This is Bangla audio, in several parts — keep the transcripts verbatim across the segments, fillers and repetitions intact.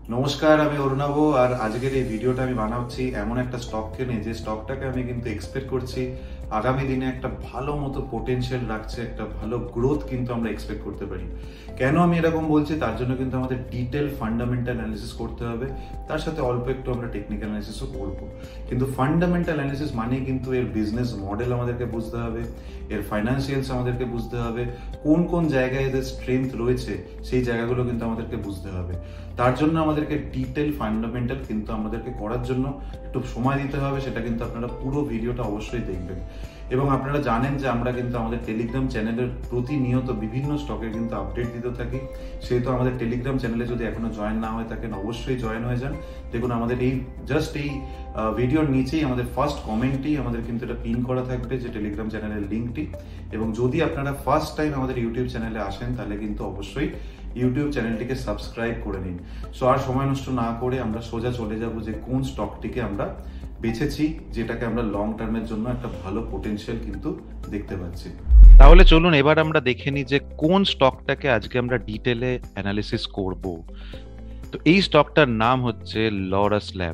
নমস্কার, আমি অরুণাভ। আর আজকের এই ভিডিওটা আমি বানাচ্ছি এমন একটা স্টককে নিয়ে, যে স্টকটাকে আমি কিন্তু এক্সপেক্ট করছি আগামী দিনে একটা ভালো মতো পোটেনশিয়াল রাখছে, একটা ভালো গ্রোথ কিন্তু আমরা এক্সপেক্ট করতে পারি। কেন আমি এরকম বলছি, তার জন্য কিন্তু আমাদের ডিটেল ফান্ডামেন্টাল অ্যানালিসিস করতে হবে, তার সাথে অল্প একটু আমরা টেকনিক্যাল অ্যানালিসিসও করবো। কিন্তু ফান্ডামেন্টাল অ্যানালিসিস মানে কিন্তু এর বিজনেস মডেল আমাদেরকে বুঝতে হবে, এর ফাইন্যান্সিয়ালস আমাদেরকে বুঝতে হবে, কোন কোন জায়গায় এদের স্ট্রেংথ রয়েছে সেই জায়গাগুলো কিন্তু আমাদেরকে বুঝতে হবে। তার জন্য আমাদেরকে ডিটেল ফান্ডামেন্টাল কিন্তু আমাদেরকে করার জন্য একটু সময় দিতে হবে। সেটা কিন্তু আপনারা পুরো ভিডিওটা অবশ্যই দেখবেন। এবং আপনারা জানেন যে আমরা কিন্তু আমাদের টেলিগ্রাম চ্যানেলের প্রতিনিয়ত বিভিন্ন স্টকের কিন্তু আপডেট দিতে থাকি। সেহেতু আমাদের টেলিগ্রাম চ্যানেলে যদি এখনো জয়েন না হয়ে থাকেন, অবশ্যই জয়েন হয়ে যান। দেখুন, আমাদের এই জাস্ট এই ভিডিওর নিচেই আমাদের ফার্স্ট কমেন্টেই আমাদের কিন্তু এটা পিন করা থাকবে, যে টেলিগ্রাম চ্যানেলের লিঙ্কটি। এবং যদি আপনারা ফার্স্ট টাইম আমাদের ইউটিউব চ্যানেলে আসেন, তাহলে কিন্তু অবশ্যই ইউটিউব চ্যানেলটিকে সাবস্ক্রাইব করে নিন। সো আর সময় নষ্ট না করে আমরা সোজা চলে যাব যে কোন স্টকটিকে আমরা বেছেছি, যেটাকে আমরা লং টার্মের জন্য একটা ভালো পোটেনশিয়াল কিন্তু দেখতে পাচ্ছি। তাহলে চলুন এবার আমরা দেখে নিই যে কোন স্টকটাকে আজকে আমরা ডিটেলে অ্যানালিসিস করব। তো এই স্টকটার নাম হচ্ছে লরাস ল্যাব।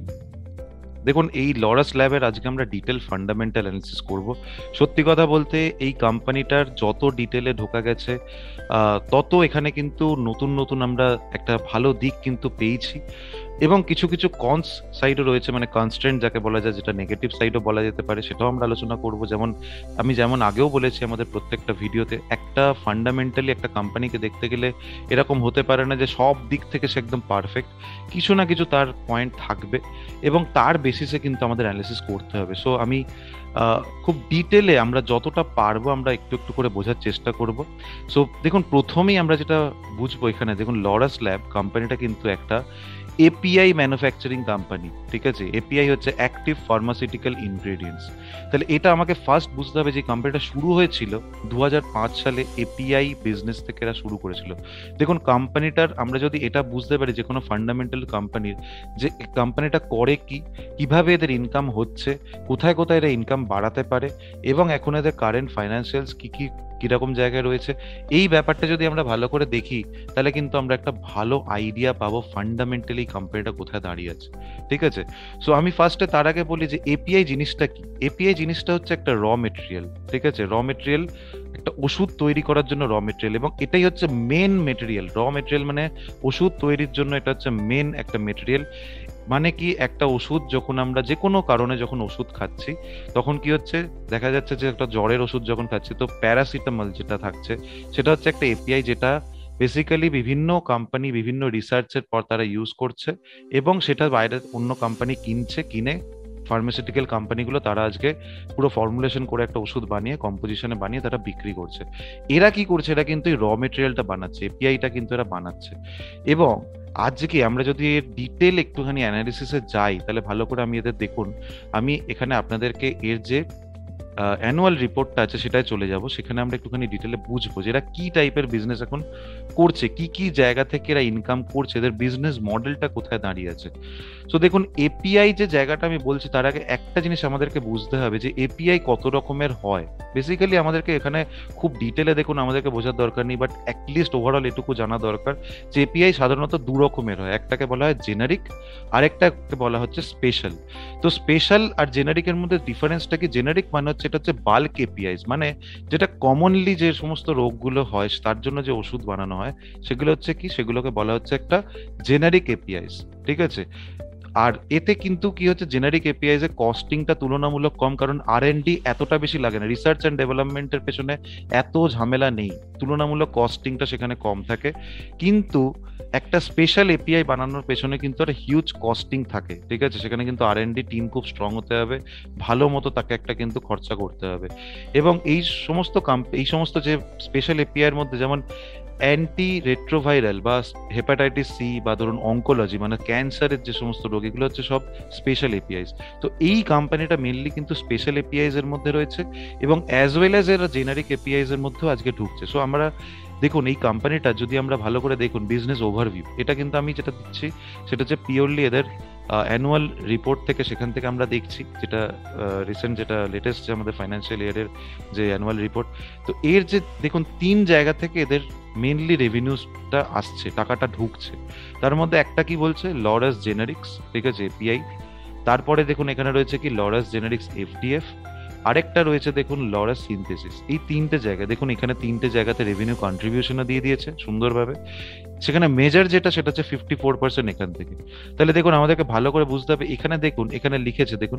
দেখুন, এই লরাস ল্যাবের আজকে আমরা ডিটেল ফান্ডামেন্টাল অ্যানালিসিস করব। সত্যি কথা বলতে এই কোম্পানিটার যত ডিটেলে ঢোকা গেছে তত এখানে কিন্তু নতুন নতুন আমরা একটা ভালো দিক কিন্তু পেয়েছি, এবং কিছু কিছু কনস সাইডও রয়েছে, মানে কনস্ট্রেন্ট যাকে বলা যায়, যেটা নেগেটিভ সাইডও বলা যেতে পারে, সেটাও আমরা আলোচনা করব। যেমন আমি যেমন আগেও বলেছি আমাদের প্রত্যেকটা ভিডিওতে, একটা ফান্ডামেন্টালি একটা কোম্পানিকে দেখতে গেলে এরকম হতে পারে না যে সব দিক থেকে সে একদম পারফেক্ট। কিছু না কিছু তার পয়েন্ট থাকবে, এবং তার বেসিসে কিন্তু আমাদের অ্যানালিসিস করতে হবে। সো আমি খুব ডিটেলে আমরা যতটা পারবো আমরা একটু একটু করে বোঝার চেষ্টা করব। সো দেখুন, প্রথমেই আমরা যেটা বুঝবো এখানে, দেখুন লরাস ল্যাব কোম্পানিটা কিন্তু একটা এপিআই ম্যানুফ্যাকচারিং কোম্পানি, ঠিক আছে। এপিআই হচ্ছে অ্যাক্টিভ ফার্মাসিউটিক্যাল ইনগ্রেডিয়েন্টস। তাহলে এটা আমাকে ফার্স্ট বুঝতে হবে যে কোম্পানিটা শুরু হয়েছিল দু হাজার পাঁচ সালে এপিআই বিজনেস থেকে এরা শুরু করেছিল। দেখুন, কোম্পানিটার আমরা যদি এটা বুঝতে পারি যে কোনো ফান্ডামেন্টাল কোম্পানির, যে কোম্পানিটা করে কি, কিভাবে এদের ইনকাম হচ্ছে, কোথায় কোথায় এরা ইনকাম বাড়াতে পারে, এবং এখন এদের কারেন্ট ফাইন্যান্সিয়ালস কি কি কিরকম জায়গায় রয়েছে, এই ব্যাপারটা যদি আমরা ভালো করে দেখি, তাহলে কিন্তু আমরা একটা ভালো আইডিয়া পাবো ফান্ডামেন্টালি কোম্পানিটা কোথায় দাঁড়িয়ে আছে, ঠিক আছে। সো আমি ফার্স্টে তার আগে বলি যে এপিআই জিনিসটা কি। এপিআই জিনিসটা হচ্ছে একটা র মেটেরিয়াল, ঠিক আছে। র মেটেরিয়াল, একটা ওষুধ তৈরি করার জন্য র মেটেরিয়াল, এবং এটাই হচ্ছে মেন মেটেরিয়াল। র মেটেরিয়াল মানে ওষুধ তৈরির জন্য এটা হচ্ছে মেন একটা মেটেরিয়াল। মানে কি, একটা ওষুধ যখন আমরা যে কোনো কারণে যখন ওষুধ খাচ্ছি, তখন কি হচ্ছে, দেখা যাচ্ছে যে একটা জ্বরের ওষুধ যখন খাচ্ছি, তো প্যারাসিটামল যেটা থাকছে সেটা হচ্ছে একটা এপিআই, যেটা বেসিক্যালি বিভিন্ন কোম্পানি বিভিন্ন রিসার্চের পর তারা ইউজ করছে, এবং সেটা বাইরে অন্য কোম্পানি কিনছে, কিনে ফার্মাসিউটিক্যাল কোম্পানিগুলো তারা আজকে পুরো ফর্মুলেশন করে একটা ওষুধ বানিয়ে কম্পোজিশনে বানিয়ে তারা বিক্রি করছে। এরা কি করছে, এরা কিন্তু এই র মেটেরিয়ালটা বানাচ্ছে, এপিআইটা কিন্তু এরা বানাচ্ছে। এবং আজকে আমরা যদি এর ডিটেল একটুখানি অ্যানালিসিসে যাই, তাহলে ভালো করে আমি এদের দেখুন, আমি এখানে আপনাদেরকে এর যে অ্যানুয়াল রিপোর্টটা আছে সেটাই চলে যাব। সেখানে আমরা একটুখানি ডিটেলে বুঝবো যে এরা কি টাইপের বিজনেস এখন করছে, কি কি জায়গা থেকে এরা ইনকাম করছে, এদের বিজনেস মডেলটা কোথায় দাঁড়িয়ে আছে। সো দেখুন, এপিআই যে জায়গাটা আমি বলছি, তার আগে একটা জিনিস আমাদেরকে বুঝতে হবে যে এপিআই কত রকমের হয়। বেসিক্যালি আমাদেরকে এখানে খুব ডিটেলে দেখুন আমাদেরকে বোঝার দরকার নেই, বাট অ্যাটলিস্ট ওভারঅল এটুকু জানা দরকার যে এপিআই সাধারণত দু রকমের হয়। একটাকে বলা হয় জেনারিক, আর একটাকে বলা হচ্ছে স্পেশাল। তো স্পেশাল আর জেনারিকের মধ্যে ডিফারেন্সটা কি? জেনারিক মানে হচ্ছে এটা হচ্ছে বাল্ক এপিআইস, মানে যেটা কমনলি যে সমস্ত রোগগুলো হয় তার জন্য যে ওষুধ বানানো হয়, সেগুলো হচ্ছে কি, সেগুলোকে বলা হচ্ছে একটা জেনারিক এপিআইস, ঠিক আছে। আর এতে কিন্তু কি হচ্ছে, জেনারিক এপিআইস এর কস্টিংটা তুলনামূলক কম, কারণ আর এন ডি এতটা বেশি লাগে না, রিসার্চ অ্যান্ড ডেভেলপমেন্টের পেছনে এত ঝামেলা নেই, তুলনামূলক কস্টিংটা সেখানে কম থাকে। কিন্তু একটা স্পেশাল এপিআই বানানোর পেছনে কিন্তু একটা হিউজ কস্টিং থাকে, ঠিক আছে। সেখানে কিন্তু আর এন ডি টিম খুব স্ট্রং হতে হবে, ভালো মতো তাকে একটা কিন্তু খরচা করতে হবে। এবং এই সমস্ত এই সমস্ত যে স্পেশাল এপিআই এর মধ্যে, যেমন অ্যান্টি রেট্রোভাইরাল বা হেপাটাইটিস সি বা ধরুন অঙ্কোলজি মানে ক্যান্সারের যে সমস্ত রোগ, এগুলো হচ্ছে সব স্পেশাল এপিআইস। তো এই কোম্পানিটা মেনলি কিন্তু স্পেশাল এপিআইস এর মধ্যে রয়েছে, এবং অ্যাজ ওয়েল অ্যাজ এর জেনারিক এপিআইস এর মধ্যেও আজকে ঢুকছে। সো আমরা দেখুন, এই কোম্পানিটা যদি আমরা ভালো করে দেখুন বিজনেস ওভারভিউ, এটা কিন্তু আমি যেটা দিচ্ছি সেটা হচ্ছে পিওরলি এদের অ্যানুয়াল রিপোর্ট থেকে, সেখান থেকে আমরা দেখছি যেটা রিসেন্ট, যেটা লেটেস্ট যে আমাদের ফাইন্যান্সিয়াল ইয়ারের যে অ্যানুয়াল রিপোর্ট, তো এর যে দেখুন তিন জায়গা থেকে এদের মেনলি রেভিনিউসটা আসছে, টাকাটা ঢুকছে। তার মধ্যে একটা কি বলছে, লরাস জেনারিক্স, ঠিক আছে, এপিআই। তারপরে দেখুন এখানে রয়েছে কি লরাস জেনারিক্স এফডিএফ, আরেকটা রয়েছে দেখুন লরাস সিনথেসিস। এই তিনটে জায়গা দেখুন, এখানে তিনটে জায়গাতে রেভিনিউ কন্ট্রিবিউশনও দিয়ে দিয়েছে সুন্দরভাবে। সেখানে মেজর যেটা সেটা হচ্ছে ফিফটি ফোর পার্সেন্ট এখান থেকে। তাহলে দেখুন আমাদেরকে ভালো করে বুঝতে হবে, এখানে দেখুন এখানে লিখেছে দেখুন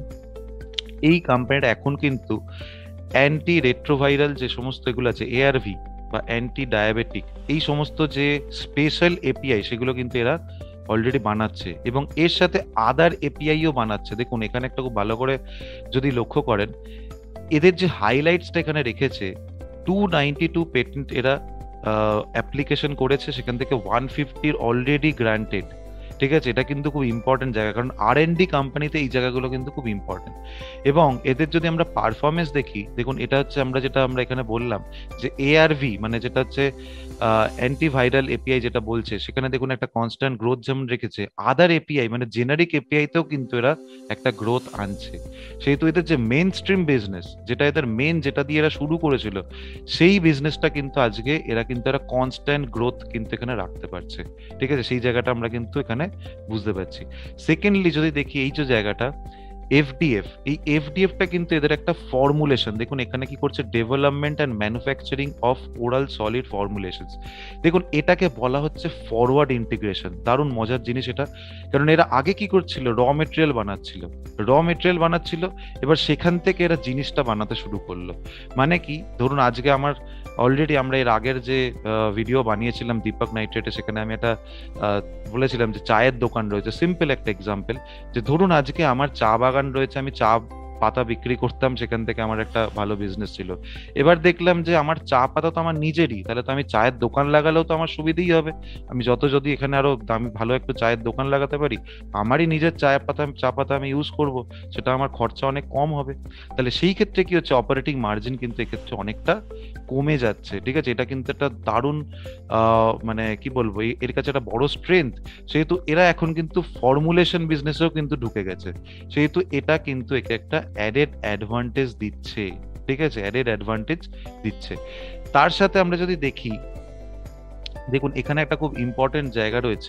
এই কোম্পানিটা এখন কিন্তু অ্যান্টি রেট্রোভাইরাল যে সমস্ত এগুলো আছে, এআরভি বা অ্যান্টি ডায়াবেটিক, এই সমস্ত যে স্পেশাল এপিআই সেগুলো কিন্তু এরা অলরেডি বানাচ্ছে, এবং এর সাথে আদার এপিআইও বানাচ্ছে। দেখুন এখানে একটা খুব ভালো করে যদি লক্ষ্য করেন, এদের যে হাইলাইটসটা এখানে রেখেছে, টু নাইনটি টু পেটেন্ট এরা অ্যাপ্লিকেশন করেছে, সেখান থেকে ওয়ান ফিফটির অলরেডি গ্রান্টেড, ঠিক আছে। এটা কিন্তু খুব ইম্পর্টেন্ট জায়গা, কারণ আর এন ডি কোম্পানিতে এই জায়গাগুলো কিন্তু খুব ইম্পর্টেন্ট। এবং এদের যদি আমরা পারফরমেন্স দেখি, দেখুন এটা হচ্ছে আমরা যেটা আমরা এখানে বললাম যে এআরভি মানে যেটা হচ্ছে অ্যান্টিভাইরাল এপিআই যেটা বলছে, সেখানে দেখুন একটা কনস্ট্যান্ট গ্রোথ যেমন রেখেছে। আদার এপিআই মানে জেনারিক এপিআইতেও কিন্তু এরা একটা গ্রোথ আনছে। সেহেতু এদের যে মেন স্ট্রিম বিজনেস, যেটা এদের মেন, যেটা দিয়ে এরা শুরু করেছিল, সেই বিজনেসটা কিন্তু আজকে এরা কিন্তু এরা কনস্ট্যান্ট গ্রোথ কিন্তু এখানে রাখতে পারছে, ঠিক আছে। সেই জায়গাটা আমরা কিন্তু এখানে বুঝতে পারছি। সেকেন্ডলি যদি দেখি এই যে জায়গাটা এফডিএফ, এই এফডিএফটা কিন্তু এদের একটা ফর্মুলেশন। দেখুন এখানে কি করছে, development and manufacturing of oral solid formulations. দেখুন এটাকে বলা হচ্ছে ফরওয়ার্ড ইন্টিগ্রেশন। দারুণ মজার জিনিস এটা, কারণ এরা আগে কি করছিল, র মেটেরিয়াল বানাচ্ছিল, র মেটেরিয়াল বানাচ্ছিল, এবার সেখান থেকে এরা জিনিসটা বানাতে শুরু করলো। মানে কি, ধরুন আজকে আমার অলরেডি আমরা এর আগের যে ভিডিও বানিয়েছিলাম দীপক নাইট্রেটে, সেখানে আমি একটা বলেছিলাম যে চায়ের দোকান রয়েছে, সিম্পল একটা এক্সাম্পল, যে ধরুন আজকে আমার চা বাগান রয়েছে, আমি চা পাতা বিক্রি করতাম, সেখান থেকে আমার একটা ভালো বিজনেস ছিল। এবার দেখলাম যে আমার চা পাতা তো আমার নিজেরই, তাহলে তো আমি চায়ের দোকান লাগালেও তো আমার সুবিধেই হবে। আমি যত যদি এখানে আরো দামি ভালো একটু চায়ের দোকান লাগাতে পারি, আমারই নিজের চায়ের পাতা চা পাতা আমি ইউজ করব, সেটা আমার খরচা অনেক কম হবে। তাহলে সেই ক্ষেত্রে কি হচ্ছে, অপারেটিং মার্জিন কিন্তু এক্ষেত্রে অনেকটা কমে যাচ্ছে, ঠিক আছে। এটা কিন্তু একটা দারুণ মানে কি বলবো, এর কাছে একটা বড় স্ট্রেংথ। সেহেতু এরা এখন কিন্তু ফর্মুলেশন বিজনেসেও কিন্তু ঢুকে গেছে, সেহেতু এটা কিন্তু একে একটা অ্যাডেড অ্যাডভান্টেজ দিচ্ছে, ঠিক আছে, অ্যাডেড অ্যাডভান্টেজ দিচ্ছে। তার সাথে আমরা যদি দেখি, দেখুন এখানে একটা খুব ইম্পর্টেন্ট জায়গা রয়েছে,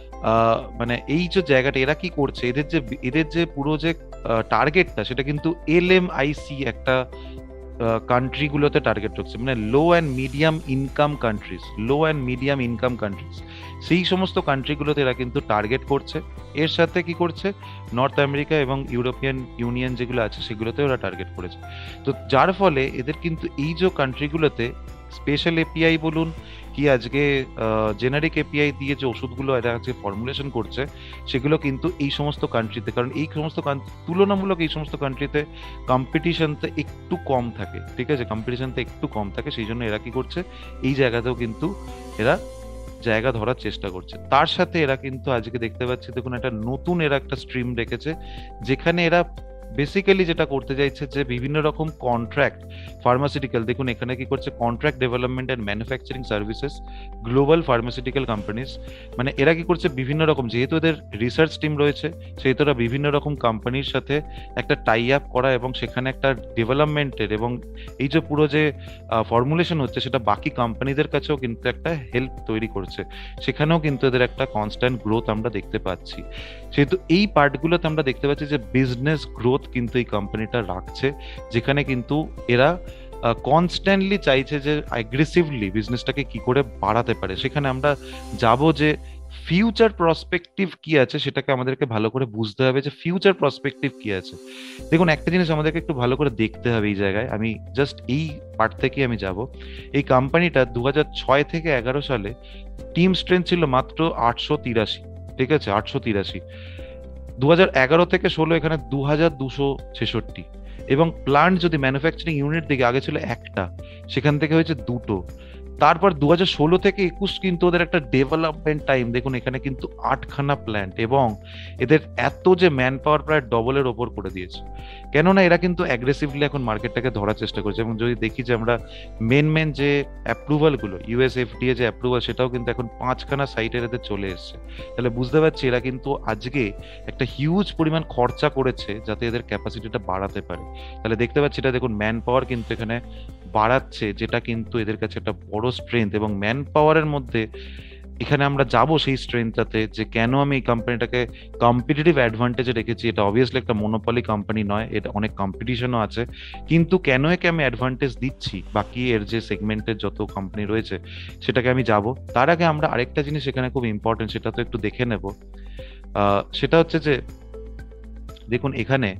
মানে এই যে জায়গাটা এরা কি করছে, এদের যে এদের যে পুরো যে টার্গেটটা, সেটা কিন্তু এল এম আই সি একটা কান্ট্রিগুলোতে টার্গেট রাখছে, মানে low and medium income countries, low and medium income countries, সেই সমস্ত কান্ট্রিগুলোতে এরা কিন্তু টার্গেট করছে। এর সাথে কি করছে, নর্থ আমেরিকা এবং ইউরোপিয়ান ইউনিয়ন যেগুলো আছে সেগুলোতে ওরা টার্গেট করেছে। তো যার ফলে এদের কিন্তু এই যে কান্ট্রিগুলোতে স্পেশাল এপিআই বলুন কি আজকে জেনারিক এপিআই দিয়ে যে ওষুধগুলো এরা আজকে ফর্মুলেশন করছে, সেগুলো কিন্তু এই সমস্ত কান্ট্রিতে, কারণ এই সমস্ত তুলনামূলক এই সমস্ত কান্ট্রিতে কম্পিটিশনটা একটু কম থাকে, ঠিক আছে, কম্পিটিশনটা একটু কম থাকে, সেই জন্য এরা কি করছে, এই জায়গাতেও কিন্তু এরা জায়গা ধরার চেষ্টা করছে। তার সাথে এরা কিন্তু আজকে দেখতে পাচ্ছি, দেখুন একটা নতুন এরা একটা স্ট্রিম রেখেছে, যেখানে এরা বেসিক্যালি যেটা করতে চাইছে যে বিভিন্ন রকম কন্ট্রাক্ট ফার্মাসিউটিক্যাল, দেখুন এখানে কি করছে, contract development and manufacturing services global pharmaceutical companies, মানে এরা কি করছে, বিভিন্ন রকম, যেহেতু এদের রিসার্চ টিম রয়েছে, সেহেতু এরা বিভিন্ন রকম কোম্পানির সাথে একটা টাই আপ করা, এবং সেখানে একটা ডেভেলপমেন্টের এবং এই যে পুরো যে ফর্মুলেশন হচ্ছে, সেটা বাকি কোম্পানিদের কাছেও কিন্তু একটা হেল্প তৈরি করছে, সেখানেও কিন্তু এদের একটা কনস্ট্যান্ট গ্রোথ আমরা দেখতে পাচ্ছি। সেহেতু এই পার্টগুলোতে আমরা দেখতে পাচ্ছি যে বিজনেস গ্রোথ কিন্তু এই কোম্পানিটা রাখছে, যেখানে কিন্তু এরা কনস্ট্যান্টলি চাইছে যে অ্যাগ্রেসিভলি বিজনেসটাকে কি করে বাড়াতে পারে। সেখানে আমরা যাব যে ফিউচার প্রসপেক্টিভ কি আছে, সেটাকে আমাদেরকে ভালো করে বুঝতে হবে যে ফিউচার প্রসপেক্টিভ কি আছে। দেখুন একটা জিনিস আমাদেরকে একটু ভালো করে দেখতে হবে এই জায়গায়, আমি জাস্ট এই পার্ট থেকে আমি যাব। এই কোম্পানিটা দু হাজার ছয় থেকে এগারো সালে টিম স্ট্রেংথ ছিল মাত্র আটশো তিরাশি, ঠিক আছে, আটশো তিরাশি। দু হাজার এগারো থেকে ষোলো এখানে দু হাজার দুশো ছেষট্টি, এবং প্লান্ট যদি ম্যানুফ্যাকচারিং ইউনিট দিকে আগে ছিল একটা, সেখান থেকে হয়েছে দুটো। তারপর দু হাজার ষোলো থেকে একুশ কিন্তু ওদের একটা ডেভেলপমেন্ট টাইম, দেখুন এখানে কিন্তু আটখানা প্ল্যান্ট, এবং এদের এত যে ম্যান পাওয়ার প্রায় ডবলের ওপর করে দিয়েছে, কেননা এরা কিন্তু অ্যাগ্রেসিভলি এখন মার্কেটটাকে ধরার চেষ্টা করছে। এবং যদি দেখি যে আমরা মেন মেন যে অ্যাপ্রুভালগুলো, ইউএস এফডিএ যে অ্যাপ্রুভাল, সেটাও কিন্তু এখন পাঁচখানা সাইটের এদের চলে এসছে। তাহলে বুঝতে পারছি এরা কিন্তু আজকে একটা হিউজ পরিমাণ খরচা করেছে যাতে এদের ক্যাপাসিটিটা বাড়াতে পারে। তাহলে দেখতে পাচ্ছি এটা দেখুন ম্যান পাওয়ার কিন্তু এখানে বাড়াচ্ছে, যেটা কিন্তু এদের কাছে একটা বড় স্ট্রেংথ। এবং ম্যান পাওয়ারের মধ্যে এখানে আমরা যাব সেই স্ট্রেংথটাতে, যে কেন আমি এই কোম্পানিটাকে কম্পিটিটিভ অ্যাডভান্টেজে রেখেছি। এটা অবভিয়াসলি একটা মনোপলি কোম্পানি নয়, এটা অনেক কম্পিটিশনও আছে, কিন্তু কেন একে আমি অ্যাডভান্টেজ দিচ্ছি বাকি এর যে সেগমেন্টের যত কোম্পানি রয়েছে সেটাকে আমি যাব। তার আগে আমরা আরেকটা জিনিস এখানে খুব ইম্পর্টেন্ট, সেটা তো একটু দেখে নেব। আহ, সেটা হচ্ছে যে দেখুন এখানে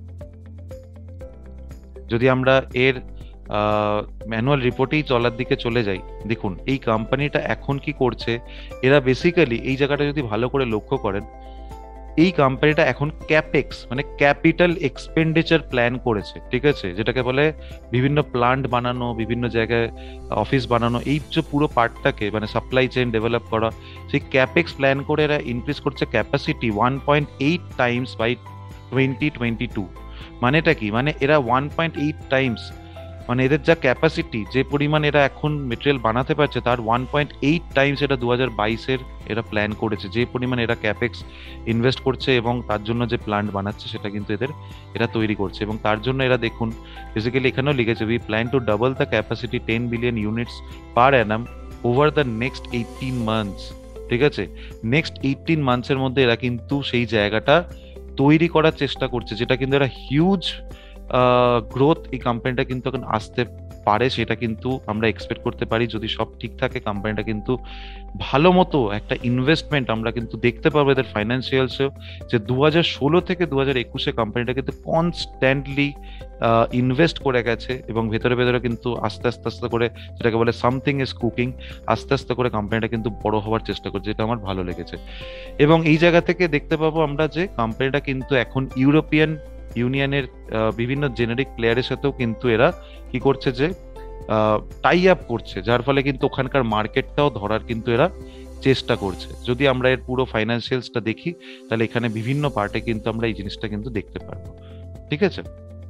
যদি আমরা এর ম্যানুয়াল রিপোর্টেই চলার দিকে চলে যাই, দেখুন এই কোম্পানিটা এখন কি করছে, এরা বেসিক্যালি এই জায়গাটা যদি ভালো করে লক্ষ্য করেন, এই কোম্পানিটা এখন ক্যাপেক্স মানে ক্যাপিটাল এক্সপেন্ডিচার প্ল্যান করেছে, ঠিক আছে, যেটাকে বলে বিভিন্ন প্লান্ট বানানো, বিভিন্ন জায়গায় অফিস বানানো, এই যে পুরো পার্টটাকে মানে সাপ্লাই চেইন ডেভেলপ করা, সেই ক্যাপেক্স প্ল্যান করে এরা ইনক্রিজ করছে capacity one point eight times by twenty twenty two. মানেটা কি, মানে এরা ওয়ান পয়েন্ট এইট টাইমস, মানে এদের যা ক্যাপাসিটি, যে পরিমাণ এরা এখন মেটেরিয়াল বানাতে পারছে, তার ওয়ান পয়েন্ট এইট টাইমস এটা দু হাজার বাইশের এরা প্ল্যান করেছে। যে পরিমাণ এরা ক্যাপেক্স ইনভেস্ট করছে এবং তার জন্য যে প্ল্যান্ট বানাচ্ছে সেটা কিন্তু এদের এরা তৈরি করছে। এবং তার জন্য এরা দেখুন বেসিক্যালি এখানেও লিখেছে, we plan to double the capacity ten billion units per annum over the next eighteen months. ঠিক আছে, নেক্সট এইটিন মান্থসের মধ্যে এরা কিন্তু সেই জায়গাটা তৈরি করার চেষ্টা করছে, যেটা কিন্তু এরা হিউজ গ্রোথ এই কোম্পানিটা কিন্তু এখন আসতে পারে, সেটা কিন্তু আমরা এক্সপেক্ট করতে পারি। যদি সব ঠিক থাকে কোম্পানিটা কিন্তু ভালো মতো একটা ইনভেস্টমেন্ট আমরা কিন্তু দেখতে পাবো এদের ফাইন্যান্সিয়ালসেও, যে দু হাজার ষোলো থেকে দু হাজার একুশে কোম্পানিটা কিন্তু কনস্ট্যান্টলি ইনভেস্ট করে গেছে, এবং ভেতরে ভেতরে কিন্তু আস্তে আস্তে আস্তে করে, যেটাকে বলে সামথিং ইজ কুকিং, আস্তে আস্তে করে কোম্পানিটা কিন্তু বড় হওয়ার চেষ্টা করছে, যেটা আমার ভালো লেগেছে। এবং এই জায়গা থেকে দেখতে পাবো আমরা যে কোম্পানিটা কিন্তু এখন ইউরোপিয়ান ইউনিয়নের বিভিন্ন জেনেরিক প্লেয়ারের সাথেও কিন্তু এরা কি করছে, যে টাই আপ করছে, যার ফলে কিন্তু ওখানকার মার্কেটটাও ধরার কিন্তু এরা চেষ্টা করছে। যদি আমরা এর পুরো ফাইন্যান্সিয়ালসটা দেখি, তাহলে এখানে বিভিন্ন পার্টে কিন্তু আমরা এই জিনিসটা কিন্তু দেখতে পারবো। ঠিক আছে,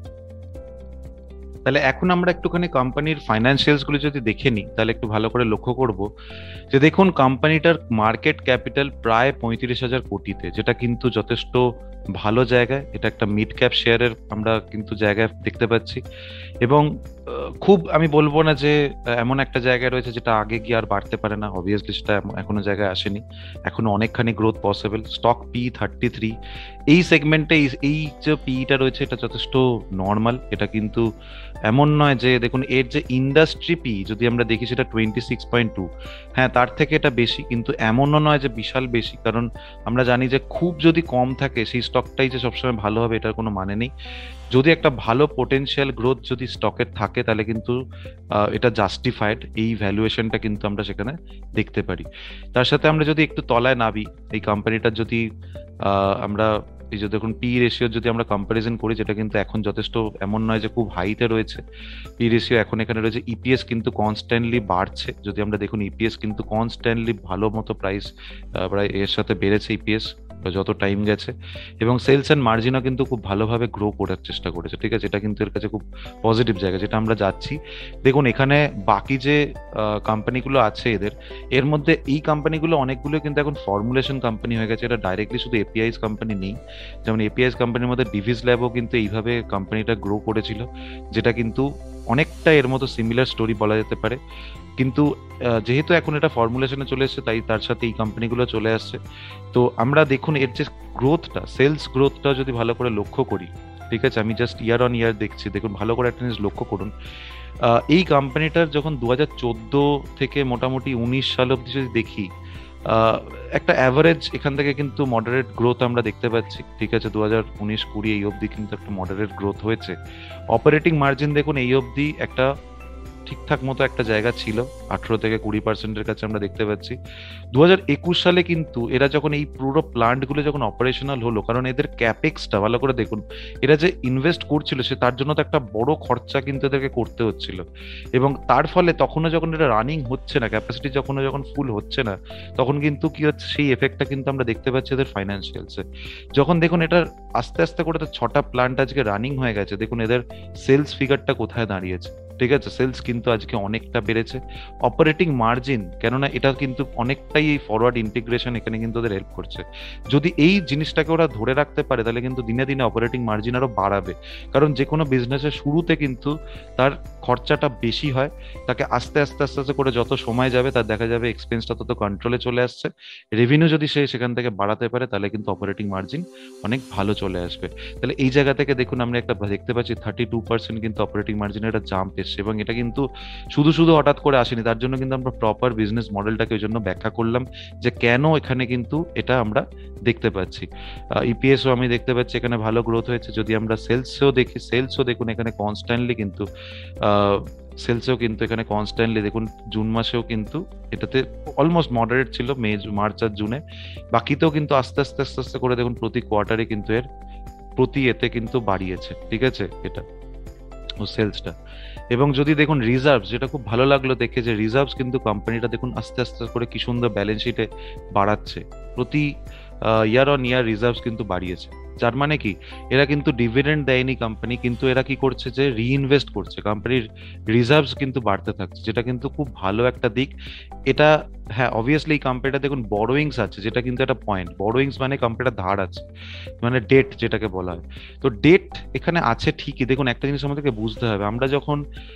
তাহলে এখন আমরা একটুখানি কোম্পানির ফাইন্যান্সিয়ালস গুলো যদি দেখে নিই, তাহলে একটু ভালো করে লক্ষ্য করব যে দেখুন কোম্পানিটার মার্কেট ক্যাপিটাল প্রায় পঁয়ত্রিশ হাজার কোটিতে, যেটা কিন্তু যথেষ্ট ভালো জায়গায়। এটা একটা মিড ক্যাপ শেয়ারের আমরা কিন্তু জায়গায় দেখতে পাচ্ছি, এবং খুব আমি বলবো না যে এমন একটা জায়গায় রয়েছে যেটা আগে গিয়ে আর বাড়তে পারে না, অবভিয়াসলি সেটা এখনো জায়গায় আসেনি, এখনো অনেকখানি growth possible. Stock P thirty three, এই সেগমেন্টে এই যে পিটা রয়েছে এটা যথেষ্ট নর্মাল। এটা কিন্তু এমন নয় যে, দেখুন এর যে ইন্ডাস্ট্রি পি যদি আমরা দেখি সেটা টোয়েন্টি সিক্স পয়েন্ট টু, হ্যাঁ তার থেকে এটা বেশি, কিন্তু এমনও নয় যে বিশাল বেশি, কারণ আমরা জানি যে খুব যদি কম থাকে সেই স্টকটাই যে সবসময় ভালো হবে এটার কোনো মানে নেই। যদি একটা ভালো পোটেনশিয়াল গ্রোথ যদি স্টকের থাকে, তাহলে কিন্তু এটা জাস্টিফাইড, এই ভ্যালুয়েশনটা কিন্তু আমরা সেখানে দেখতে পারি। তার সাথে আমরা যদি একটু তলায় নামি, এই কোম্পানিটার যদি আমরা এই যে দেখুন পি রেশিও যদি আমরা কম্পারিজন করি, যেটা কিন্তু এখন যথেষ্ট এমন নয় যে খুব হাইতে রয়েছে, পি রেশিও এখন এখানে রয়েছে। ইপিএস কিন্তু কনস্ট্যান্টলি বাড়ছে, যদি আমরা দেখুন ইপিএস কিন্তু কনস্ট্যান্টলি ভালো মতো প্রাইস প্রায় এর সাথে বেড়েছে ইপিএস যত টাইম গেছে, এবং সেলস অ্যান্ড মার্জিনও কিন্তু খুব ভালোভাবে গ্রো করার চেষ্টা করেছে। ঠিক আছে, এটা কিন্তু এর কাছে খুব পজিটিভ জায়গা, যেটা আমরা যাচ্ছি। দেখুন এখানে বাকি যে কোম্পানিগুলো আছে এদের, এর মধ্যে এই কোম্পানিগুলো অনেকগুলো কিন্তু এখন ফর্মুলেশন কোম্পানি হয়ে গেছে, এটা ডাইরেক্টলি শুধু এপিআইস কোম্পানি নেই। যেমন এপিআইস কোম্পানির মধ্যে ডিভিস ল্যাবও কিন্তু এইভাবে কোম্পানিটা গ্রো করেছিল, যেটা কিন্তু অনেকটা এর মতো সিমিলার স্টোরি বলা যেতে পারে। কিন্তু যেহেতু এখন এটা ফর্মুলেশনে চলে এসছে, তাই তার সাথে এই কোম্পানিগুলো চলে আসছে। তো আমরা দেখুন এর যে গ্রোথটা, সেলস গ্রোথটা যদি ভালো করে লক্ষ্য করি, ঠিক আছে, আমি জাস্ট ইয়ার অন ইয়ার দেখছি, দেখুন ভালো করে একটা জিনিস লক্ষ্য করুন। এই কোম্পানিটার যখন দু হাজার চোদ্দ থেকে মোটামুটি উনিশ সাল অব্দি যদি দেখি, একটা অ্যাভারেজ এখান থেকে কিন্তু মডারেট গ্রোথ আমরা দেখতে পাচ্ছি। ঠিক আছে, দু হাজার উনিশ কুড়ি এই অবধি কিন্তু একটা মডারেট গ্রোথ হয়েছে। অপারেটিং মার্জিন দেখুন এই অবধি একটা ঠিকঠাক মতো একটা জায়গা ছিল, আঠেরো থেকে কুড়ি পার্সেন্টের কাছে আমরা দেখতে পাচ্ছি। দু হাজার একুশ সালে কিন্তু এরা যখন এই পুরো প্লান্টগুলো যখন অপারেশনাল হলো, কারণ এদের ক্যাপেক্সটা ভালো করে দেখুন, এরা যে ইনভেস্ট করছিল সে তার জন্য তো একটা বড় খরচা কিন্তু এদেরকে করতে হচ্ছিল, এবং তার ফলে তখনও যখন এটা রানিং হচ্ছে না, ক্যাপাসিটি যখন যখন ফুল হচ্ছে না, তখন কিন্তু কি হচ্ছে সেই এফেক্টটা কিন্তু আমরা দেখতে পাচ্ছি এদের ফাইন্যান্সিয়ালসে। যখন দেখুন এটা আস্তে আস্তে করে তো ছটা প্লান্ট আজকে রানিং হয়ে গেছে, দেখুন এদের সেলস ফিগারটা কোথায় দাঁড়িয়েছে, ঠিক আছে, সেলস কিন্তু আজকে অনেকটা বেড়েছে। অপারেটিং মার্জিন, কেননা এটা কিন্তু অনেকটাই এই ফরওয়ার্ড ইন্টিগ্রেশন এখানে কিন্তু ওদের হেল্প করছে, যদি এই জিনিসটাকে ওরা ধরে রাখতে পারে তাহলে কিন্তু দিনে দিনে অপারেটিং মার্জিন আরো বাড়াবে। কারণ যে কোনো বিজনেসের শুরুতে কিন্তু তার খরচাটা বেশি হয়, তাকে আস্তে আস্তে আস্তে আস্তে করে যত সময় যাবে তার দেখা যাবে এক্সপেন্সটা তত কন্ট্রোলে চলে আসছে, রেভিনিউ যদি সে সেখান থেকে বাড়াতে পারে তাহলে কিন্তু অপারেটিং মার্জিন অনেক ভালো চলে আসবে। তাহলে এই জায়গা থেকে দেখুন আমরা একটা দেখতে পাচ্ছি থার্টি টু পার্সেন্ট কিন্তু অপারেটিং মার্জিনের একটা জাম্প এসছে, এবং এটা কিন্তু শুধু শুধু হঠাৎ করে আসেনি, তার জন্য কিন্তু আমরা প্রপার বিজনেস মডেলটাকে ওই জন্য ব্যাখ্যা করলাম যে কেন এখানে কিন্তু এটা আমরা দেখতে পাচ্ছি। ইপিএসও আমি দেখতে পাচ্ছি এখানে ভালো গ্রোথ হয়েছে। যদি আমরা সেলসও দেখি, সেলসও দেখুন এখানে কনস্ট্যান্টলি কিন্তু সেলসেও কিন্তু এখানে কনস্ট্যান্টলি দেখুন জুন মাসেও কিন্তু এটাতে অলমোস্ট মডারেট ছিল, মে মার্চ আর জুনে, বাকিতেও কিন্তু আস্তে আস্তে আস্তে আস্তে করে দেখুন প্রতি কোয়ার্টারে কিন্তু এর প্রতি এতে কিন্তু বাড়িয়েছে, ঠিক আছে, এটা ও সেলসটা। এবং যদি দেখুন রিজার্ভস, যেটা খুব ভালো লাগলো দেখে যে রিজার্ভস কিন্তু কোম্পানিটা দেখুন আস্তে আস্তে করে কি সুন্দর ব্যালেন্স শিটে বাড়াচ্ছে, প্রতি ইয়ার অন ইয়ার রিজার্ভস কিন্তু বাড়িয়েছে। যার মানে কি এরা কিন্তু ডিভিডেন্ড দেয়নি কোম্পানি, কিন্তু এরা কি করছে যে রিইনভেস্ট করছে, কোম্পানির রিজার্ভস কিন্তু বাড়তে থাকছে, যেটা কিন্তু খুব ভালো একটা দিক এটা। হ্যাঁ অবভিয়াসলি এই কোম্পানিটা দেখুন বড়োয়িংস আছে, যেটা কিন্তু একটা পয়েন্ট, বড়োয়িংস মানে কোম্পানিটা ধার আছে, মানে ডেট যেটাকে বলা হয়। তো ডেট এখানে আছে ঠিকই, দেখুন একটা জিনিস আমাদেরকে বুঝতে হবে, আমরা যখন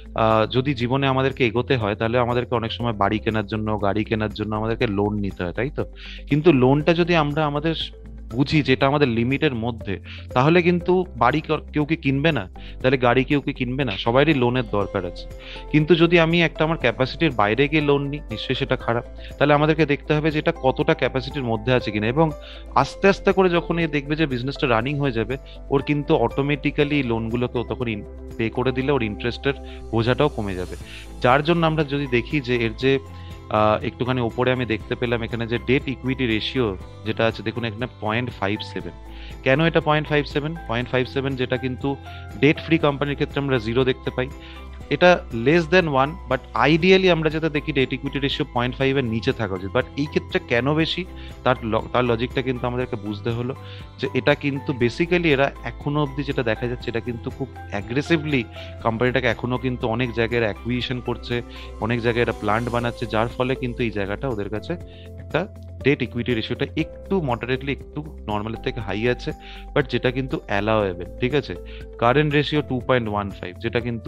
যদি জীবনে আমাদেরকে এগোতে হয় তাহলে আমাদেরকে অনেক সময় বাড়ি কেনার জন্য, গাড়ি কেনার জন্য আমাদেরকে লোন নিতে হয়, তাই তো? কিন্তু লোনটা যদি আমরা আমাদের বুঝি যেটা আমাদের লিমিটের মধ্যে, তাহলে কিন্তু বাড়ি কেউ কি কিনবে না, তাহলে গাড়ি কেউ কি কিনবে না, সবারই লোনের দরকার আছে। কিন্তু যদি আমি একটা আমার ক্যাপাসিটির বাইরে গিয়ে লোন নিই, নিশ্চয়ই সেটা খারাপ। তাহলে আমাদেরকে দেখতে হবে যে এটা কতটা ক্যাপাসিটির মধ্যে আছে কিনা, এবং আস্তে আস্তে করে যখন এ দেখবে যে বিজনেসটা রানিং হয়ে যাবে, ওর কিন্তু অটোমেটিক্যালি লোনগুলোকে ও তখন পে করে দিলে ওর ইন্টারেস্টের বোঝাটাও কমে যাবে। যার জন্য আমরা যদি দেখি যে এর যে একটুখানি ওপরে আমি দেখতে পেলাম এখানে যে ডেট ইকুইটি রেশিও যেটা আছে, দেখুন এখানে পয়েন্ট ফাইভ সেভেন। কেন এটা point five seven point five seven যেটা কিন্তু ডেট ফ্রি কোম্পানির ক্ষেত্রে আমরা জিরো দেখতে পাই, এটা less than one, but ideally আমরা যেটা দেখি debt equity ratio point five এর নিচে থাকা উচিত। বাট এই ক্ষেত্রে কেন বেশি, তার তার লজিকটা কিন্তু আমাদেরকে বুঝতে হলো যে এটা কিন্তু বেসিক্যালি এরা এখনো অবধি যেটা দেখা যাচ্ছে এটা কিন্তু খুব অ্যাগ্রেসিভলি কোম্পানিটাকে এখনো কিন্তু অনেক জায়গায় অ্যাকুইজিশন করছে, অনেক জায়গায় এরা প্লান্ট বানাচ্ছে, যার ফলে কিন্তু এই জায়গাটা ওদের কাছে একটা ডেট ইকুইটি রেশিওটা একটু মডারেটলি একটু নর্মালের থেকে হাই আছে, বাট যেটা কিন্তু অ্যালাওয়েবল, ঠিক আছে। Current ratio two point one five, যেটা কিন্তু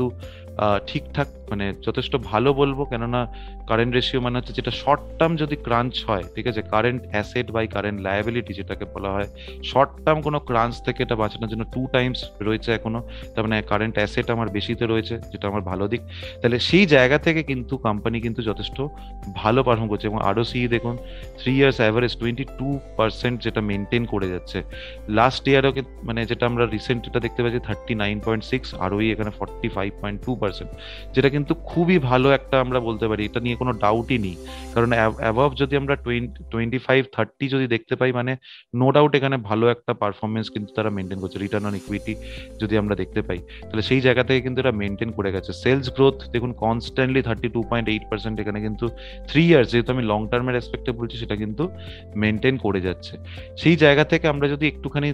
ঠিকঠাক মানে যথেষ্ট ভালো বলবো, কেননা কারেন্ট রেশিও মানে হচ্ছে যেটা শর্ট টার্ম যদি ক্রাঞ্চ হয়, ঠিক আছে, current asset by current liability যেটাকে বলা হয়, শর্ট টার্ম কোনো ক্রাঞ্চ থেকে এটা বাঁচানোর জন্য টু টাইমস রয়েছে এখনো, তার মানে কারেন্ট অ্যাসেট আমার বেশিতে রয়েছে, যেটা আমার ভালো দিক। তাহলে সেই জায়গা থেকে কিন্তু কোম্পানি কিন্তু যথেষ্ট ভালো পারফর্ম করছে, এবং আরও সি দেখুন three years average twenty two percent যেটা মেনটেন করে যাচ্ছে। লাস্ট ইয়ারও মানে যেটা আমরা রিসেন্ট এটা দেখতে পাচ্ছি থার্টি নাইন পয়েন্ট সিক্স, আরোই এখানে forty five point two percent, যেটা কিন্তু খুবই ভালো একটা আমরা বলতে পারি, এটা নিয়ে কোনো ডাউটই নেই। কারণ অ্যাবভ যদি আমরা টোয়েন্টি টোয়েন্টি ফাইভ থার্টি যদি দেখতে পাই, মানে নো ডাউট এখানে ভালো একটা পারফরমেন্স কিন্তু তারা মেনটেন করছে। রিটার্ন অন ইকুইটি যদি আমরা দেখতে পাই, তাহলে সেই জায়গা থেকে কিন্তু এরা মেনটেন করে গেছে। সেলস গ্রোথ দেখুন constantly thirty two point eight percent, এখানে কিন্তু থ্রি ইয়ার্স, যেহেতু আমি লং টার্মের রেসপেক্টে বলছি, সেটা কিন্তু মেনটেন করে যাচ্ছে। সেই জায়গা থেকে আমরা যদি একটুখানি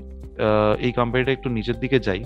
এই কোম্পানিটা একটু নিচের দিকে যাই,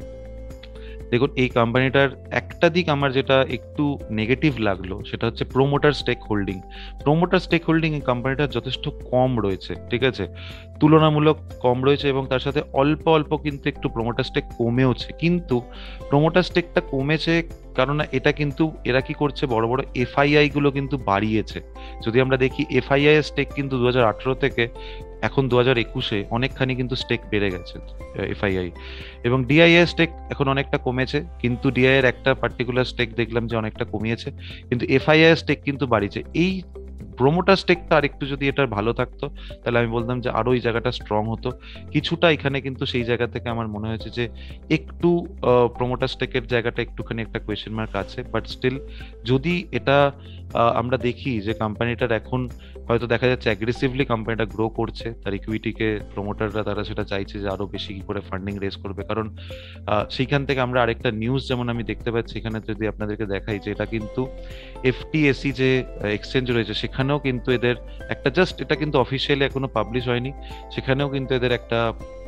দেখুন এই কোম্পানিটার একটা দিক আমার যেটা একটু নেগেটিভ লাগলো সেটা হচ্ছে promoter stake holding. Promoter stake holding এই কোম্পানিটার যথেষ্ট কম রয়েছে, ঠিক আছে, তুলনামূলক কম রয়েছে, এবং তার সাথে অল্প অল্প কিন্তু একটু প্রোমোটার স্টেক কমেওছে। কিন্তু প্রোমোটার স্টেকটা কমেছে কারণ এটা কিন্তু এরা কি করছে, বড় বড় এফআইআই গুলো কিন্তু বাড়িয়েছে। যদি আমরা দেখি এফআইআই এর স্টেক কিন্তু দু হাজার আঠারো থেকে এখন দু হাজার একুশে অনেকখানি কিন্তু স্টেক বেড়ে গেছে এফআইআই, এবং ডিআইএ স্টেক এখন অনেকটা কমেছে, কিন্তু ডিআই এর একটা পার্টিকুলার স্টেক দেখলাম যে অনেকটা কমিয়েছে, কিন্তু এফআইআই স্টেক কিন্তু বাড়িয়েছে। এই প্রোমোটার স্টেকটা আর একটু যদি এটা ভালো থাকতো তাহলে আমি বলতাম যে আরো এই জায়গাটা স্ট্রং হতো। কিছুটা এখানে কিন্তু সেই জায়গা থেকে আমার মনে হয়েছে যে একটু প্রোমোটার স্টেকের জায়গাটা একটুখানি একটা কোয়েশ্চেন মার্ক আছে, বাট স্টিল যদি এটা আমরা দেখি যে কোম্পানিটার এখন হয়তো দেখা যাচ্ছে অ্যাগ্রেসিভলি কোম্পানিটা গ্রো করছে, তার ইকুইটিকে প্রোমোটাররা তারা সেটা চাইছে যে আরো বেশি কি করে ফান্ডিং রেজ করবে, কারণ সেইখান থেকে আমরা আরেকটা নিউজ যেমন আমি দেখতে পাচ্ছি এখানে যদি আপনাদেরকে দেখাই যে এটা কিন্তু এফটিএসি যে এক্সচেঞ্জ রয়েছে সেখানেও কিন্তু এদের একটা জাস্ট, এটা কিন্তু অফিসিয়ালি এখনো পাবলিশ হয়নি, সেখানেও কিন্তু এদের একটা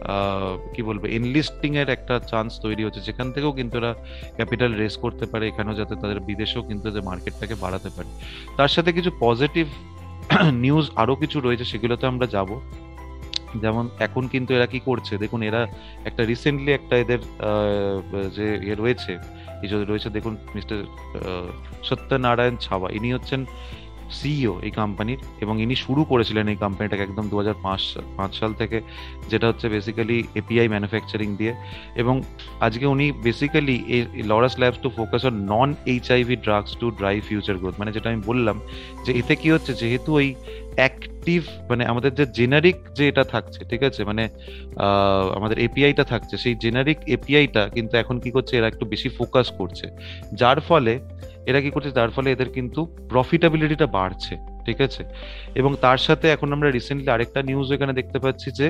কি বলবো এনলিস্টিং এর একটা চান্স তৈরি হচ্ছে, যেখান থেকেও কিন্তু এরা ক্যাপিটাল রেজ করতে পারে এখানেও, যাতে তাদের বিদেশেও কিন্তু যে মার্কেটটাকে বাড়াতে পারে। তার সাথে কিছু পজিটিভ নিউজ আরো কিছু রয়েছে, সেগুলোতে আমরা যাব। যেমন এখন কিন্তু এরা কি করছে দেখুন, এরা একটা রিসেন্টলি একটা এদের যে ইয়ে রয়েছে এই যে রয়েছে দেখুন মিস্টার সত্যনারায়ণ ছাওয়া, ইনি হচ্ছেন সিইও এই কোম্পানির, এবং ইনি শুরু করেছিলেন এই কোম্পানিটাকে একদম দু হাজার পাঁচ সাল থেকে, যেটা হচ্ছে বেসিক্যালি এপিআই ম্যানুফ্যাকচারিং দিয়ে। এবং আজকে উনি বেসিক্যালি এই Laurus Labs to focus on non HIV drugs to drive future growth, মানে যেটা আমি বললাম যে এতে কি হচ্ছে, যেহেতু ওই অ্যাক্টিভ মানে আমাদের যে জেনারিক যে এটা থাকছে, ঠিক আছে, মানে আমাদের এপিআইটা থাকছে, সেই জেনারিক এপিআইটা কিন্তু এখন কি করছে এরা একটু বেশি ফোকাস করছে, যার ফলে এরা কি করছে যার ফলে এদের কিন্তু প্রফিটেবিলিটিটা বাড়ছে, ঠিক আছে। এবং তার সাথে এখন আমরা রিসেন্টলি আরেকটা নিউজ এখানে দেখতে পাচ্ছি যে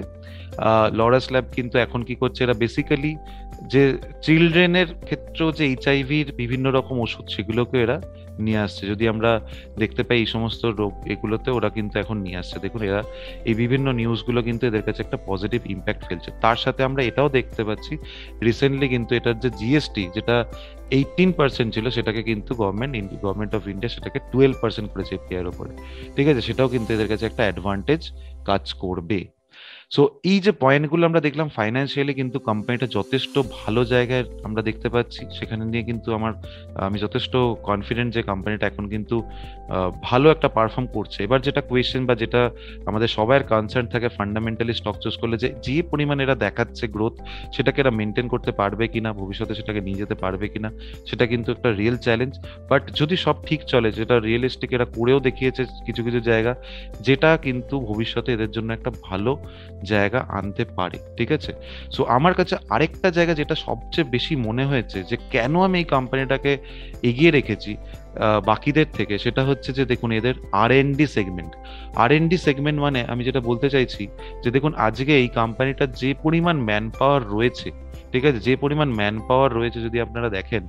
লরাস ল্যাব কিন্তু এখন কি করছে, এরা বেসিক্যালি যে চিলড্রেনের ক্ষেত্রেও যে এইচআইভির বিভিন্ন রকম ওষুধ সেগুলোকে এরা নিয়ে আসছে, যদি আমরা দেখতে পাই এই সমস্ত রোগ এগুলোতে ওরা কিন্তু এখন নিয়ে আসছে। দেখুন এরা এই বিভিন্ন নিউজগুলো কিন্তু এদের কাছে একটা পজিটিভ ইম্প্যাক্ট ফেলছে। তার সাথে আমরা এটাও দেখতে পাচ্ছি রিসেন্টলি কিন্তু এটার যে জিএসটি যেটা এইটিন পার্সেন্ট ছিল সেটাকে কিন্তু গভর্নমেন্ট গভর্নমেন্ট অফ ইন্ডিয়া সেটাকে টুয়েলভ পার্সেন্ট করেছে এপিআই এর উপরে, ঠিক আছে, সেটাও কিন্তু এদের কাছে একটা অ্যাডভান্টেজ কাজ করবে। সো এই যে পয়েন্টগুলো আমরা দেখলাম, ফাইন্যান্সিয়ালি কিন্তু কোম্পানিটা যথেষ্ট ভালো জায়গায় আমরা দেখতে পাচ্ছি, সেখানে নিয়ে কিন্তু আমার আমি যথেষ্ট কনফিডেন্ট যে কোম্পানিটা এখন কিন্তু ভালো একটা পারফর্ম করছে। এবার যেটা কোয়েশ্চেন বা যেটা আমাদের সবার কনসার্ন থাকে ফান্ডামেন্টালি স্টক চুজ করলে, যে যে পরিমাণে এরা দেখাচ্ছে গ্রোথ সেটাকে এরা মেনটেন করতে পারবে কিনা, ভবিষ্যতে সেটাকে নিয়ে যেতে পারবে কিনা, সেটা কিন্তু একটা রিয়েল চ্যালেঞ্জ। বাট যদি সব ঠিক চলে, যেটা রিয়েলিস্টিক এরা করেও দেখিয়েছে কিছু কিছু জায়গা, যেটা কিন্তু ভবিষ্যতে এদের জন্য একটা ভালো জায়গা আনতে পারে, ঠিক আছে। সো আমার কাছে আরেকটা জায়গা যেটা সবচেয়ে বেশি মনে হয়েছে যে কেন আমি এই কোম্পানিটাকে এগিয়ে রেখেছি বাকিদের থেকে, সেটা হচ্ছে যে দেখুন এদের R N D segment. R N D segment মানে আমি যেটা বলতে চাইছি যে দেখুন আজকে এই কোম্পানিটার যে পরিমাণ ম্যান পাওয়ার রয়েছে, ঠিক আছে, যে পরিমাণ ম্যান পাওয়ার রয়েছে যদি আপনারা দেখেন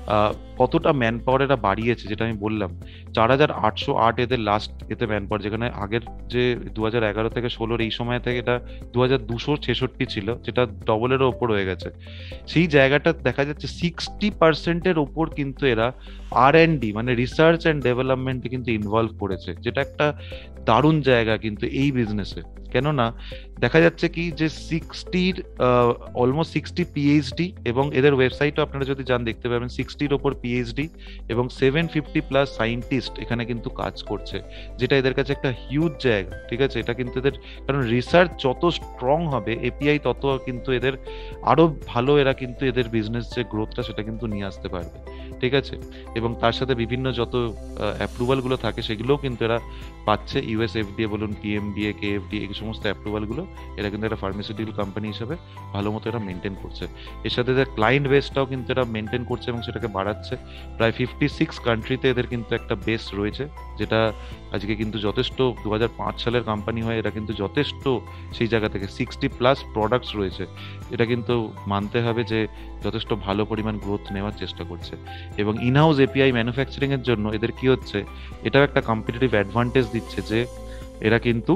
কতটা ম্যান পাওয়ার এরা বাড়িয়েছে, যেটা আমি বললাম চার হাজার আটশো আট এদের লাস্ট এতে ম্যান পাওয়ার, যেখানে আগের যে দু হাজার এগারো থেকে ষোলোর এই সময় থেকে এটা দু হাজার দুশো ছেষট্টি ছিল, যেটা ডবলেরও ওপর হয়ে গেছে। সেই জায়গাটা দেখা যাচ্ছে সিক্সটি পার্সেন্টের ওপর কিন্তু এরা আর এন্ড ডি মানে রিসার্চ অ্যান্ড ডেভেলপমেন্টে কিন্তু ইনভলভ করেছে, যেটা একটা দারুণ জায়গা কিন্তু এই বিজনেসে। কেননা দেখা যাচ্ছে কি যে সিক্সটির অলমোস্ট সিক্সটি পিএইচডি, এবং এদের ওয়েবসাইটও আপনারা যদি যান দেখতে পাবেন সিক্সটির ওপর পিএইচডি এবং সেভেন ফিফটি প্লাস সায়েন্টিস্ট এখানে কিন্তু কাজ করছে, যেটা এদের কাছে একটা হিউজ জায়গা, ঠিক আছে। এটা কিন্তু এদের, কারণ রিসার্চ যত স্ট্রং হবে এপিআই তত কিন্তু এদের আরো ভালো, এরা কিন্তু এদের বিজনেস যে গ্রোথটা সেটা কিন্তু নিয়ে আসতে পারবে, ঠিক আছে। এবং তার সাথে বিভিন্ন যত অ্যাপ্রুভাল গুলো থাকে সেগুলোও কিন্তু এরা পাচ্ছে, ইউএস এফডিএ বলুন, পিএমডিএ, কেএফডি, এই সমস্ত অ্যাপ্রুভাল গুলো এরা কিন্তু একটা ফার্মাসিউটিক্যাল কোম্পানি হিসেবে ভালো মতো এরা মেনটেন করছে। এর সাথে এদের ক্লায়েন্ট বেসটাও কিন্তু এরা মেনটেন করছে এবং সেটাকে বাড়াচ্ছে। প্রায় ফিফটি সিক্স কান্ট্রিতে এদের কিন্তু একটা বেস রয়েছে, যেটা আজকে কিন্তু যথেষ্ট, দু হাজার পাঁচ সালের কোম্পানি হয়, এরা কিন্তু যথেষ্ট সেই জায়গা থেকে সিক্সটি প্লাস প্রোডাক্টস রয়েছে, এটা কিন্তু মানতে হবে যে যথেষ্ট ভালো পরিমাণ গ্রোথ নেওয়ার চেষ্টা করছে। এবং ইনহাউস এপিআই ম্যানুফ্যাকচারিং এর জন্য এদের কি হচ্ছে, এটাও একটা কম্পিটিটিভ অ্যাডভান্টেজ দিচ্ছে যে এরা কিন্তু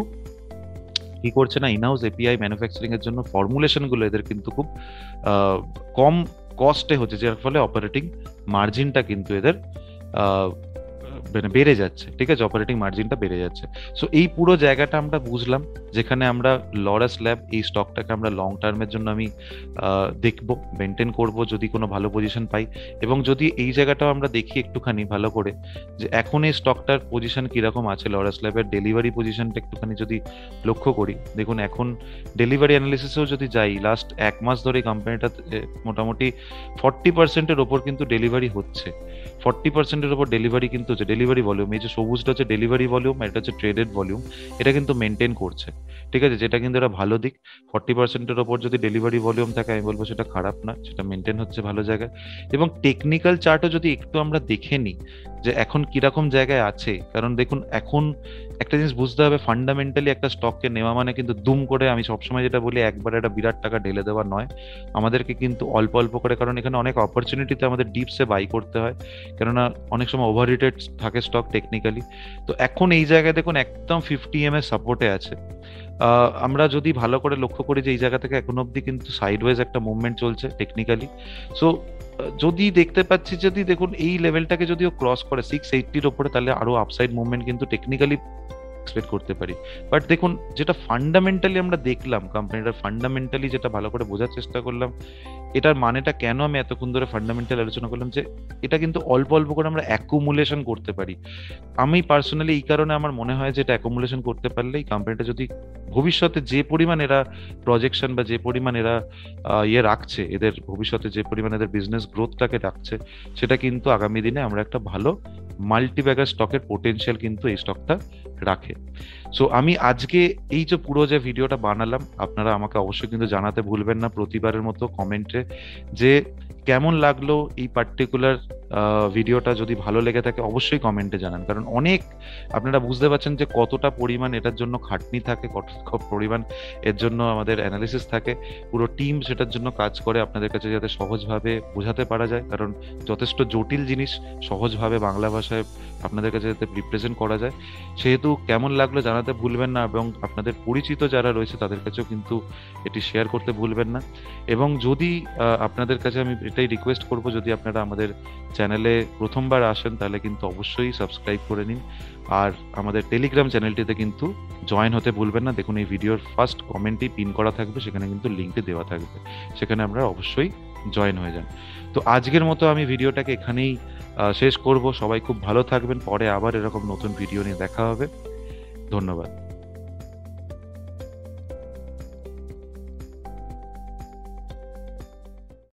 কি করছে না, ইনহাউস এপিআই ম্যানুফ্যাকচারিং এর জন্য ফর্মুলেশন গুলো এদের কিন্তু খুব কম কস্টে হচ্ছে, যার ফলে অপারেটিং মার্জিনটা কিন্তু এদের মানে বেড়ে যাচ্ছে, ঠিক আছে, অপারেটিং মার্জিনটা বেড়ে যাচ্ছে। সো এই পুরো জায়গাটা আমরা বুঝলাম, যেখানে আমরা লরাস ল্যাব এই স্টকটাকে আমরা লং টার্মের জন্য আমি দেখবো, মেনটেন করব যদি কোনো ভালো পজিশন পাই। এবং যদি এই জায়গাটাও আমরা দেখি একটুখানি ভালো করে যে এখন এই স্টকটার পজিশন কিরকম আছে, লরাস ল্যাবের ডেলিভারি পজিশনটা একটুখানি যদি লক্ষ্য করি, দেখুন এখন ডেলিভারি অ্যানালিসিসেও যদি যাই, লাস্ট এক মাস ধরে কোম্পানিটা মোটামুটি ফর্টি পার্সেন্টের ওপর কিন্তু ডেলিভারি হচ্ছে। ফর্টি পার্সেন্টের উপর ডেলিভারি কিন্তু হচ্ছে, ডেলিভারি ভলিউম, এই যে সবুজটা হচ্ছে ডেলিভারি ভলিউম, এটা হচ্ছে ট্রেডেড ভলিউম, এটা কিন্তু মেনটেন করছে, ঠিক আছে, যেটা কিন্তু একটা ভালো দিক। ফর্টি পার্সেন্টের ওপর যদি ডেলিভারি ভলিউম থাকে আমি বলবো সেটা খারাপ না, সেটা মেনটেন হচ্ছে ভালো জায়গায়। এবং টেকনিক্যাল চার্টও যদি একটু আমরা দেখে নিই যে এখন কিরকম জায়গায় আছে, কারণ দেখুন এখন একটা জিনিস বুঝতে হবে, ফান্ডামেন্টালি একটা স্টককে নেওয়া মানে কিন্তু দুম করে, আমি সবসময় যেটা বলি, একবার একটা বিরাট টাকা ঢেলে দেওয়া নয়, আমাদেরকে কিন্তু অল্প অল্প করে, কারণ এখানে অনেক অপরচুনিটিতে আমাদের ডিপসে বাই করতে হয়, কেননা অনেক সময় ওভার রেটেড থাকে স্টক টেকনিক্যালি। তো এখন এই জায়গায় দেখুন একদম ফিফটি এম এর সাপোর্টে আছে। আহ, আমরা যদি ভালো করে লক্ষ্য করি যে এই জায়গা থেকে এখন অব্দি কিন্তু সাইডওয়েজ একটা মুভমেন্ট চলছে টেকনিক্যালি। সো যদি দেখতে পাচ্ছি, যদি দেখুন এই লেভেলটাকে যদিও ক্রস করে সিক্স এইটির ওপরে, তাহলে আরো আপসাইড মুভমেন্ট কিন্তু টেকনিক্যালি এক্সপেক্ট করতে পারি। বাট দেখুন যেটা ফান্ডামেন্টালি আমরা দেখলাম, কোম্পানিটার ফান্ডামেন্টালি যেটা ভালো করে বোঝার চেষ্টা করলাম, এটার মানেটা কেন আমি এতক্ষণ ধরে ফান্ডামেন্টাল আলোচনা করলাম, যে এটা কিন্তু অল্প অল্প করে আমরা অ্যাকুমুলেশন করতে পারি। আমি পার্সোনালি এই কারণে আমার মনে হয় যে এটা অ্যাকুমুলেশন করতে পারলেই কোম্পানিটা যদি ভবিষ্যতে যে পরিমাণ এরা প্রজেকশন বা যে পরিমাণ এরা আহ, ইয়ে রাখছে, এদের ভবিষ্যতে যে পরিমাণ এদের বিজনেস গ্রোথটাকে রাখছে, সেটা কিন্তু আগামী দিনে আমরা একটা ভালো মাল্টিব্যাগার স্টকের পোটেনশিয়াল কিন্তু এই স্টকটা রাখে। সো আমি আজকে এই যে পুরো যে ভিডিওটা বানালাম, আপনারা আমাকে অবশ্যই কিন্তু জানাতে ভুলবেন না প্রতিবারের মতো কমেন্টে যে কেমন লাগলো এই পার্টিকুলার ভিডিওটা। যদি ভালো লেগে থাকে অবশ্যই কমেন্টে জানান, কারণ অনেক আপনারা বুঝতে পারছেন যে কতটা পরিমাণ এটার জন্য খাটনি থাকে, কত পরিমাণ এর জন্য আমাদের অ্যানালিসিস থাকে, পুরো টিম সেটার জন্য কাজ করে আপনাদের কাছে যাতে সহজভাবে বোঝাতে পারা যায়, কারণ যথেষ্ট জটিল জিনিস সহজভাবে বাংলা ভাষায় আপনাদের কাছে যাতে রিপ্রেজেন্ট করা যায়। সেহেতু কেমন লাগলো জানাতে ভুলবেন না, এবং আপনাদের পরিচিত যারা রয়েছে তাদের কাছেও কিন্তু এটি শেয়ার করতে ভুলবেন না। এবং যদি আপনাদের কাছে আমি এটাই রিকোয়েস্ট করব, যদি আপনারা আমাদের চ্যানেলে প্রথমবার আসেন তাহলে কিন্তু অবশ্যই সাবস্ক্রাইব করে নিন, আর আমাদের টেলিগ্রাম চ্যানেলটিতে কিন্তু জয়েন হতে ভুলবেন না। দেখুন এই ভিডিওর ফার্স্ট কমেন্টই পিন করা থাকবে, সেখানে কিন্তু লিঙ্কটি দেওয়া থাকবে, সেখানে আপনারা অবশ্যই জয়েন হয়ে যান। তো আজকের মতো আমি ভিডিওটাকে এখানেই শেষ করব। সবাই খুব ভালো থাকবেন, পরে আবার এরকম নতুন ভিডিও নিয়ে দেখা হবে। ধন্যবাদ।